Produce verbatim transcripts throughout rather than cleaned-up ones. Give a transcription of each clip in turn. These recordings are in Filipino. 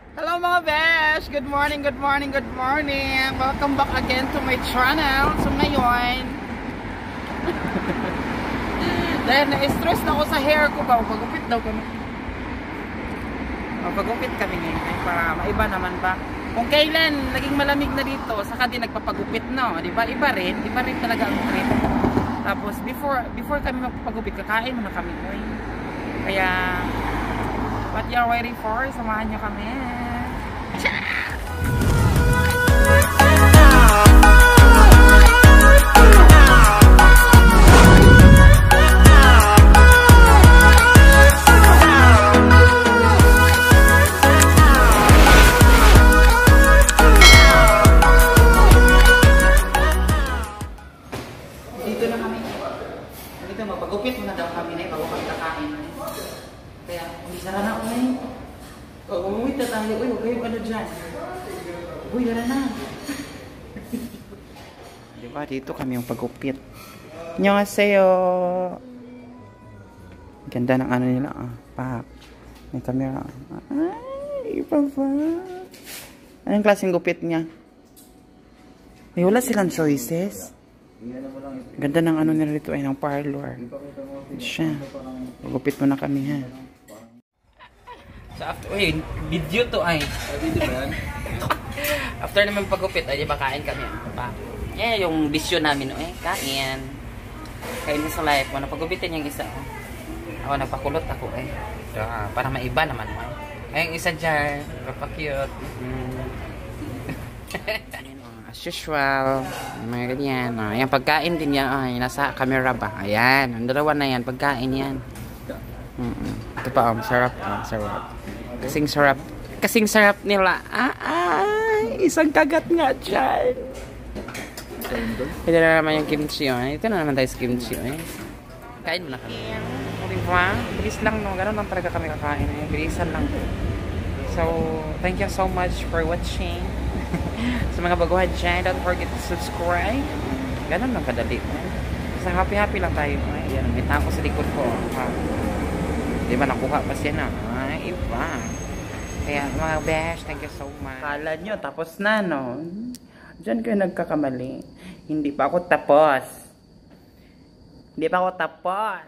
Hello mga besh! Good morning, good morning, good morning! Welcome back again to my channel. So ngayon, dahil na-stress na ako sa hair ko ba, pagupit daw kami. O, pagupit kami ngayon para maiba naman ba. Kung kailan naging malamig na dito, saka din nagpapagupit, no? Diba? Iba rin, iba rin talaga ang trip. Tapos before before kami magpapagupit, kakain muna kami. Oy. Kaya what you're waiting for? Samahan nyo kami. Dito na kami. Dito mapagupit muna daw kami na bago kami kakain. Kaya umpisa na ako na yun. O, umuwi na tayo. Uy, huwag kayong ano dyan. Uy, wala na. Diba, dito kami yung pagupit. Annyeonghaseyo. Ganda ng ano nila. Ah, pak. May camera. Ay, iba ba? Anong klaseng gupit niya? Ay, wala silang choices. Ganda ng ano nila dito ay ng parlor. Siya. Pagupit mo na kami ha. So after, uy, video to ay. Video ba yan? After naman pagupit, ay di ba kain kami. Pa. Eh, yung bisyo namin, eh, kain. Kain mo sa life. Ano, pagupitin yung isa. Oh. Ako, nagpakulot ako eh. So, uh, para maiba naman. Oh. Ay, yung isa dyan. Kapag-cute. Mm. As usual. Mga ganyan. Oh, yung pagkain din yan. Oh, nasa camera ba? Ayan. Ang dalawa na yan. Pagkain yan. Mm -mm. Ito pa, um, sarap. Oh, sarap. Kasing sarap. Kasing sarap nila. Ah, ay, isang kagat nga dyan. Ito na naman yung kimchi. Oh. Ito na naman tayo sa kimchi. Eh. Kain mo na kami. Diba? Bilis lang, no? Ganun lang talaga kami kakain. Eh. Bilisan lang. So, thank you so much for watching. Sa mga baguhan dyan, don't forget to subscribe. Ganun lang kadali. Eh. Basta happy-happy lang tayo. Eh. Yan, may tao sa likod ko. Ha? Di ba nakuha pa siya na? Ay, iba. Kaya mga besh, thank you so much. Kala nyo, tapos na, no? Diyan kayo nagkakamali. Hindi pa ako tapos. Hindi pa ako tapos.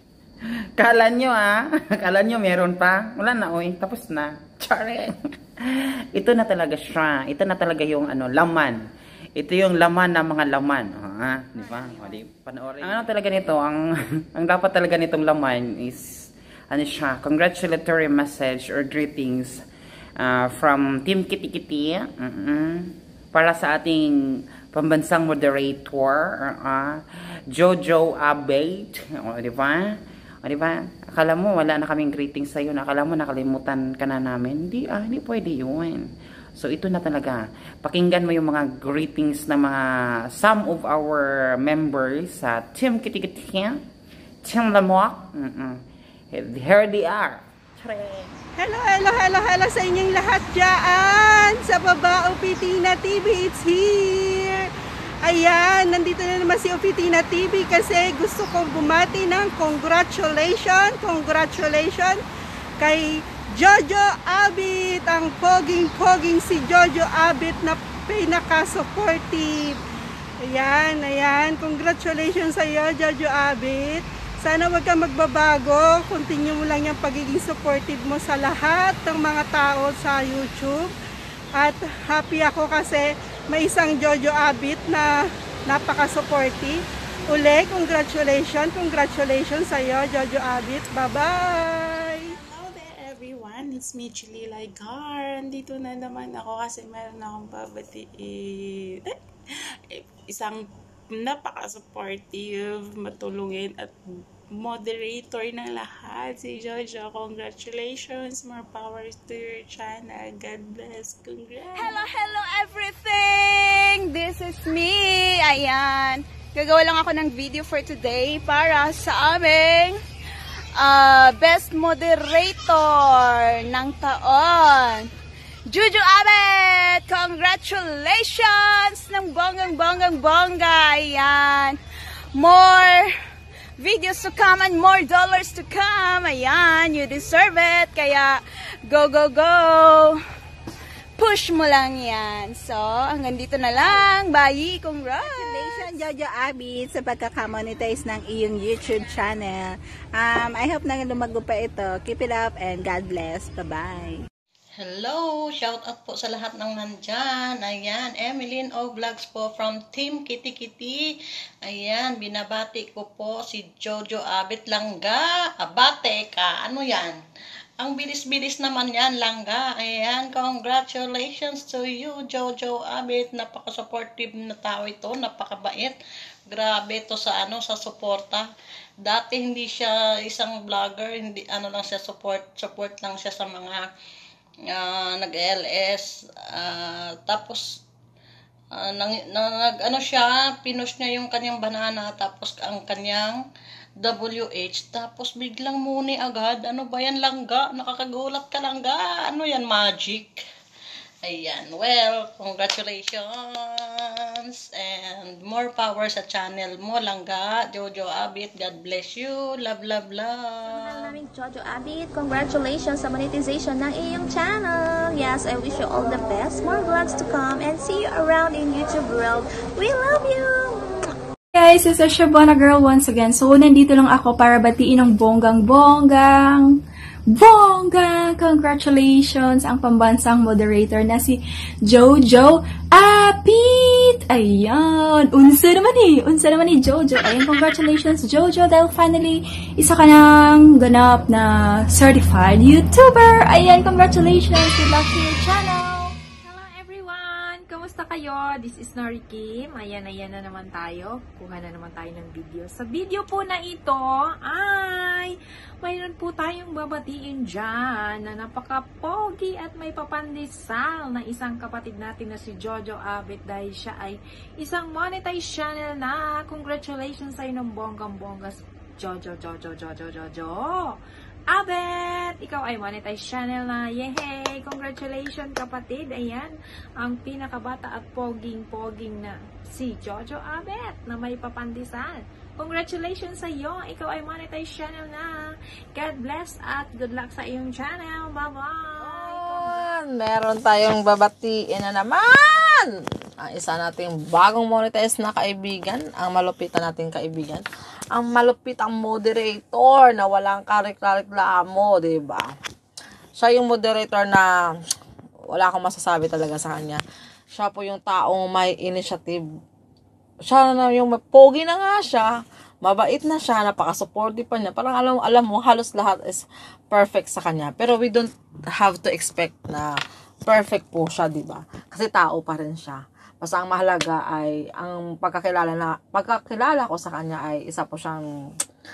Kala nyo, ah. Kala nyo, meron pa. Wala na, oy. Tapos na. Charing. Ito na talaga siya. Ito na talaga yung ano, laman. Ito yung laman ng mga laman. Ah, di ba? O, di, panoorin. Ano talaga nito? Ang, ang dapat talaga nitong laman is ano siya, congratulatory message or greetings uh, from Team Kitty Kitty uh -uh, para sa ating pambansang moderator, uh, Jojo Abate, o diba? O diba? Akala mo wala na kaming greetings sa'yo, akala mo nakalimutan ka na namin. Hindi, ah, hindi pwede yun. So ito na talaga. Pakinggan mo yung mga greetings ng mga some of our members sa Team Kitty Kitty, Team Lamok. Uh -uh. Here they are. Hello, hello, hello, hello sa inyong lahat dyan. Sa baba, Opitina T V, it's here. Ayan, nandito na naman si Opitina T V kasi gusto kong bumati ng congratulations, congratulations kay Jojo Abit. Ang poging-poging si Jojo Abit na pinaka-supportive. Ayan, ayan, congratulations sa iyo, Jojo Abit. Sana wag kang magbabago, continue mo lang yung pagiging supportive mo sa lahat ng mga tao sa YouTube. At happy ako kasi may isang Jojo Abit na napaka-supportive. Uli, congratulations, congratulations sa iyo, Jojo Abit. Bye-bye! Hello there everyone, it's me, Chili Ligar. Dito na naman ako kasi meron akong babatiin. Isang napaka-supportive, matulungin at moderator ng lahat, si Jojo. Congratulations, more power to your channel. God bless. Congrats. Hello, hello everything! This is me. Ayan. Gagawa lang ako ng video for today para sa aming uh, best moderator ng taon. Jojo Abet! Congratulations! Ng bonggang-bonggang-bongga! Ayan. More videos to come and more dollars to come. Ayan. You deserve it. Kaya, go, go, go! push mo lang yan. So, hanggang dito na lang. Bye! Congrats! Congratulations, Jojo Abit, sa pagkakamonetize ng iyong YouTube channel. Um, I hope na lumago pa ito. Keep it up and God bless. Bye-bye. Hello! Shout out po sa lahat ng nandyan. Ayan, Emeline O Vlogs po from Team Kitty Kitty. Ayan, binabati ko po si Jojo Abit Langga. Abate ka, ano yan? Ang bilis-bilis naman yan, Langga. Ayan, congratulations to you, Jojo Abit. Napaka-supportive na tao ito, napakabait. Grabe to sa ano, sa suporta. Dati hindi siya isang vlogger, hindi ano lang siya support, support lang siya sa mga Uh, nag-L S, uh, tapos uh, nang, nag ano siya, pinush niya yung kanyang banana, tapos ang kanyang W H, tapos biglang muni agad. Ano ba yan, Langga? Nakakagulat ka, Langga. Ano yan, magic? Ayan, well, congratulations and more power sa channel mo, Langga. Jojo Abit, God bless you. Love, love, love. Mahal naming Jojo Abit, congratulations sa monetization ng iyong channel. Yes, I wish you all the best. More vlogs to come and see you around in YouTube world. We love you! Guys, it's a Shabana girl once again. So, nandito lang ako para batiin ng bonggang-bonggang bongga! Congratulations ang pambansang moderator na si Jojo Abit! Ayan! Unsa naman eh! Unsa naman ni Jojo. Ayan, congratulations Jojo dahil finally isa ka ng ganap na certified YouTuber! Ayan, congratulations! Good luck to your channel! Hello everyone! Kamusta kayo? This is Nori Kim. Ayan, ayan na naman tayo. Kuha na naman tayo ng video. Sa video po na ito ay mayroon po tayong babatiin dyan na napaka-pogi at may papandesal na isang kapatid natin na si Jojo Abit dahil siya ay isang monetized channel na. Congratulations sa'yo ng bonggang-bongga Jojo, Jojo, Jojo, Jojo Abit! Ikaw ay monetized channel na. Yehey! Congratulations kapatid! Ayan, ang pinakabata at poging-poging na si Jojo Abit na may papandesal. Congratulations sa iyo. Ikaw ay monetized channel na. God bless at good luck sa iyong channel. Bye-bye! Meron tayong babatiin na naman. Ang isa nating bagong monetized na kaibigan. Ang malupitan nating kaibigan. Ang malupit ang moderator na walang kareklamo, diba? Siya yung moderator na wala akong masasabi talaga sa kanya. Siya po yung taong may initiative. Siya na yung pogi na nga siya, mabait na siya, napaka-supportive pa niya. Parang alam, alam mo, halos lahat is perfect sa kanya. Pero we don't have to expect na perfect po siya, di ba? Kasi tao pa rin siya. Basta ang mahalaga ay, ang pagkakilala na, pagkakilala ko sa kanya ay isa po siyang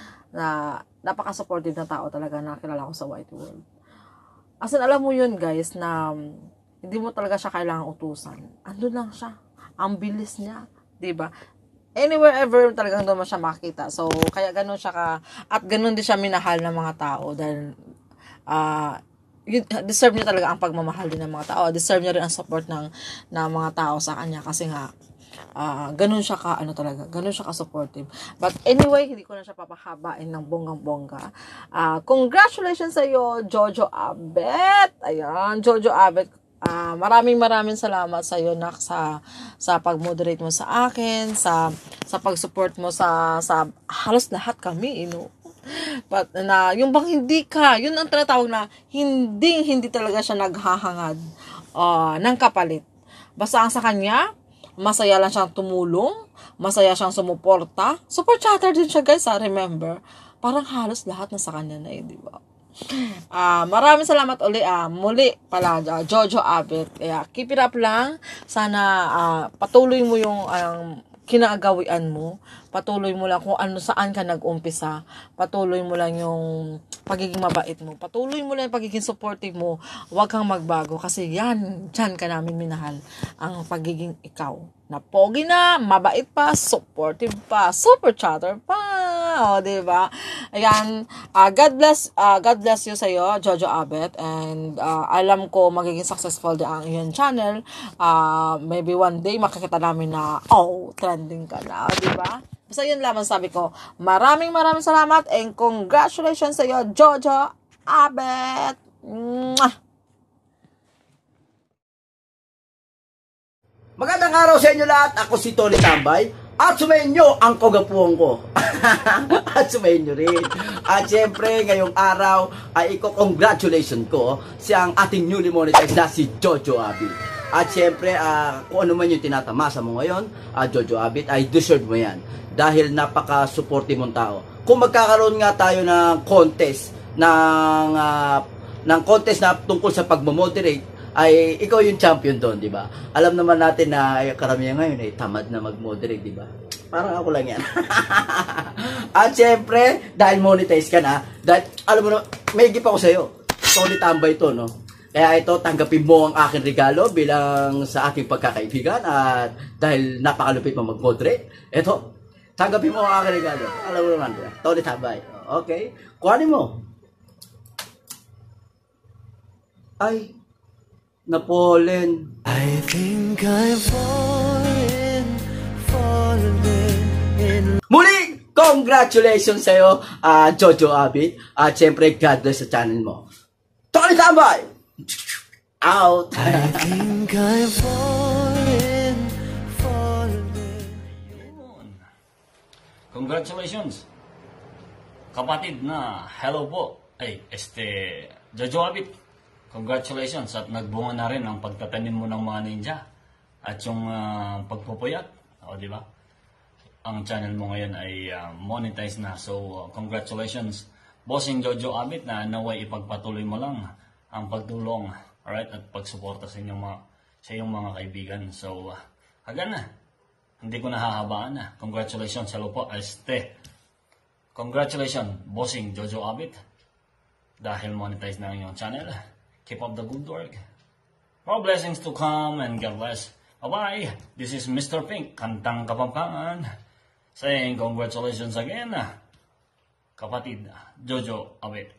na napaka-supportive na tao talaga na kilala ko sa White World. As in, alam mo yun guys, na hindi mo talaga siya kailangang utusan. Andun lang siya. Ang bilis niya. Diba? Anywhere ever talagang doon mo siya makikita. So, kaya ganun siya ka, at ganun din siya minahal ng mga tao dahil uh, yun, deserve niya talaga ang pagmamahal din ng mga tao. Deserve niya rin ang support ng, ng mga tao sa kanya kasi nga uh, ganun siya ka, ano talaga, ganun siya ka-supportive. But anyway, hindi ko na siya papahabain ng bonggang-bongga. Uh, congratulations sa iyo, Jojo Abit! Ayan, Jojo Abit. Uh, maraming maraming salamat sa iyo nak sa sa pag-moderate mo sa akin, sa sa pag-support mo sa sa halos lahat kami, you know. But na yung bang hindi ka, yun ang tinatawag na hindi hindi talaga siya naghahangad uh, ng kapalit. Basta ang sa kanya, masaya lang siyang tumulong, masaya siyang sumuporta. Super chatter din siya guys, ha, remember. Parang halos lahat na sa kanya na eh, di ba? Uh, maraming salamat uli ah, muli pala uh, Jojo Abit. Kaya keep it up lang. Sana uh, patuloy mo yung um, kinagawian mo. Patuloy mo lang kung ano saan ka nag-umpisa. Patuloy mo lang yung pagiging mabait mo. Patuloy mo lang yung pagiging supportive mo. Huwag kang magbago kasi yan, dyan ka namin minahal. Ang pagiging ikaw. Na pogi na, mabait pa, supportive pa, super chatter pa. O, diba? Ayan, uh, God bless, uh, God bless you sa'yo, Jojo Abit. And uh, alam ko magiging successful din ang iyong channel. Uh, maybe one day makikita namin na, oh, trending ka na. O, diba? Basta yun lamang sabi ko. Maraming maraming salamat and congratulations sa'yo, Jojo Abit. Mwah! Magandang araw sa inyo lahat. Ako si Tony Tambay. At sumayin nyo ang kagapuan ko. At sumayin nyo rin. At syempre, ngayong araw ay iko-congratulation ko siyang ating newly monetized na si Jojo Abit. At syempre, uh, kung ano man yung tinatamasa mo ngayon, uh, Jojo Abit, ay deserve mo yan. Dahil napaka-supportive mong tao. Kung magkakaroon nga tayo ng contest, ng, uh, ng contest na tungkol sa pagmamoderate, ay ikaw yung champion doon, di ba? Alam naman natin na ay, karamihan ngayon ay tamad na mag-moderate, di ba? Parang ako lang yan. At syempre, dahil monetize ka na, dahil, alam mo na, may gift ako sa'yo. Tony Tambay to, no? Kaya ito, tanggapin mo ang aking regalo bilang sa aking pagkakaibigan at dahil napakalupit mo mag-moderate, ito, tanggapin mo ang aking regalo. Alam mo naman, Tony Tambay. Okay? Kuhanin mo. Ay, Napoleon. I think I've fallen, fallen in... Muli, congratulations sa'yo, uh, Jojo Abit. At uh, syempre, God bless sa channel mo. Tony Tambay! Out! I think I've fallen, fallen. Congratulations! Kapatid na, hello po. Ay, este, Jojo Abit. Congratulations at nagbunga na rin ang pagtatanim mo ng mga ninja at yung uh, pagpupuyat, o di ba? Ang channel mo ngayon ay uh, monetize na. So uh, congratulations Bossing Jojo Abit na naway ipagpatuloy mo lang ang pagtulong, alright, at pagsuporta sa inyong mga sa iyong mga kaibigan. So uh, hagan na. Hindi ko nahahabaan na. Congratulations, hello po, este. Congratulations Bossing Jojo Abit dahil monetize na ang iyong channel. Keep up the good work. More blessings to come and God bless. Bye-bye. This is Mister Pink, Kantang Kapampangan, saying congratulations again, kapatid Jojo Abit.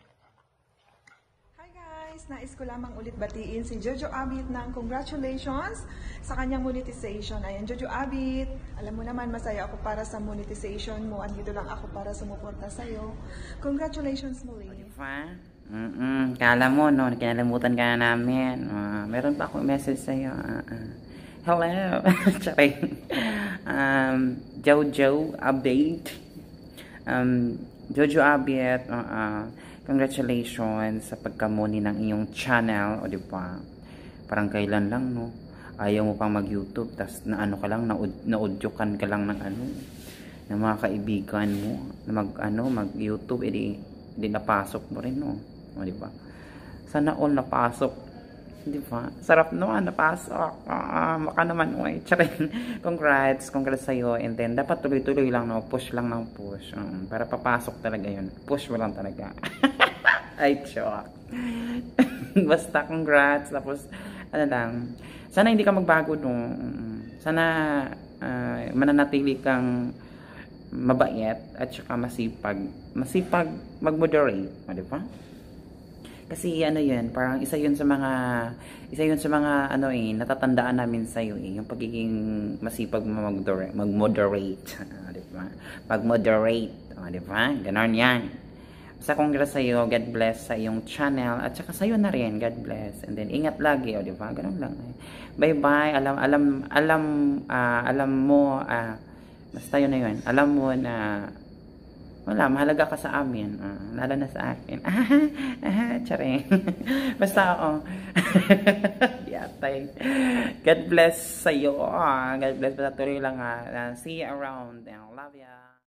Hi guys! Nais ko lamang ulit batiin si Jojo Abit ng congratulations sa kanyang monetization. Ayan, Jojo Abit, alam mo naman masaya ako para sa monetization mo. Andito lang ako para sumuporta sa'yo. Congratulations muli. Diba? Mm-mm. Kala mo, no? Kinalimutan ka na namin. Uh, meron pa akong message sa'yo. Uh, uh. Hello! Charing. um, Jojo Abit. Um, Jojo Abit, uh, uh, congratulations sa pagkamoni ng iyong channel. O, diba? Parang kailan lang, no? Ayaw mo pang mag-YouTube, tas na ano ka lang, na-audyokan ka lang ng ano, ng mga kaibigan mo, na mag, ano, mag-YouTube, edi, edi napasok mo rin, no? O, diba? Sana all napasok. Diba? Sarap naman, napasok. Ah, maka naman, oy. Charing. Congrats. Congrats sa'yo. And then, dapat tuloy-tuloy lang, no? Push lang ng push. Um, para papasok talaga yun. Push mo lang talaga. Ay, joke. Basta, congrats. Tapos, ano lang. Sana hindi ka magbago, no? Sana, uh, mananatili kang mabait at saka masipag. Masipag mag-moderate. O, diba? Kasi ano yun, parang isa yun sa mga isa yun sa mga ano eh, natatandaan namin sa iyo eh, yung pagiging masipag mag-moderate, mag-moderate, uh, di ba? Mag-moderate, uh, di ba? Ganon yan. Basta congrats sa iyo, God bless sa iyong channel at saka sa iyo na rin, God bless. And then ingat lagi, oh, di ba? Ganon lang. Eh. Bye-bye. Alam alam alam uh, alam mo uh, basta yun na yun. Alam mo na wala, mahalaga ka sa amin. Uh, lalo na sa akin. Ah, ah, charing. Basta ako. Yatay. God bless sa'yo. Ah, God bless. Basta tuloy lang. Ah. See you around. And love ya.